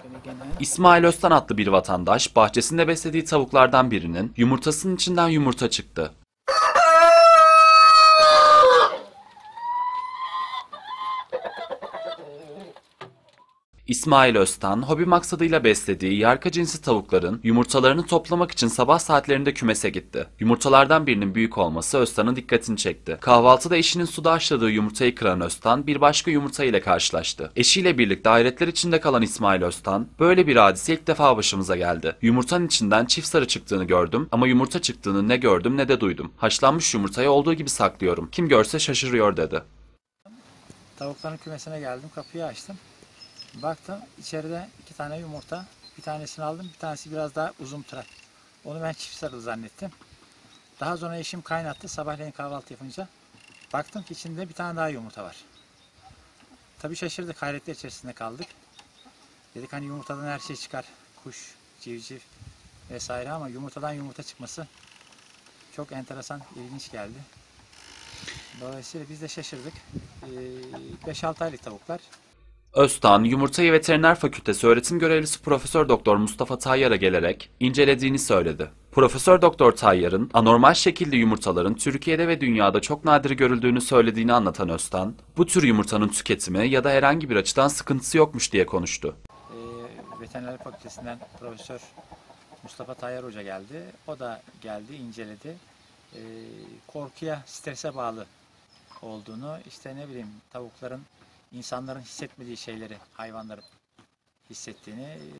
İsmail Öztan adlı bir vatandaş bahçesinde beslediği tavuklardan birinin yumurtasının içinden yumurta çıktı. İsmail Öztan, hobi maksadıyla beslediği yarka cinsi tavukların yumurtalarını toplamak için sabah saatlerinde kümese gitti. Yumurtalardan birinin büyük olması Öztan'ın dikkatini çekti. Kahvaltıda eşinin suda haşladığı yumurtayı kıran Öztan bir başka yumurta ile karşılaştı. Eşiyle birlikte hayretler içinde kalan İsmail Öztan, böyle bir hadise ilk defa başımıza geldi. Yumurtanın içinden çift sarı çıktığını gördüm ama yumurta çıktığını ne gördüm ne de duydum. Haşlanmış yumurtayı olduğu gibi saklıyorum. Kim görse şaşırıyor dedi. Tavukların kümesine geldim, kapıyı açtım. Baktım içeride 2 tane yumurta. Bir tanesini aldım, bir tanesi biraz daha uzun tırak. Onu ben çift sarılı zannettim. Daha sonra eşim kaynattı sabahleyin kahvaltı yapınca. Baktım ki içinde bir tane daha yumurta var. Tabii şaşırdık, hayretler içerisinde kaldık. Dedik hani yumurtadan her şey çıkar. Kuş, civciv vesaire ama yumurtadan yumurta çıkması çok enteresan, ilginç geldi. Dolayısıyla biz de şaşırdık. 5-6 aylık tavuklar. Öztan, Yumurtayı Veteriner Fakültesi öğretim görevlisi Profesör Doktor Mustafa Tayyar'a gelerek incelediğini söyledi. Profesör Doktor Tayyar'ın anormal şekilde yumurtaların Türkiye'de ve dünyada çok nadir görüldüğünü söylediğini anlatan Öztan, bu tür yumurtanın tüketimi ya da herhangi bir açıdan sıkıntısı yokmuş diye konuştu. Veteriner Fakültesinden Profesör Mustafa Tayyar Hoca geldi. O da geldi, inceledi. Korkuya, strese bağlı olduğunu, işte ne bileyim tavukların insanların hissetmediği şeyleri hayvanların hissettiğini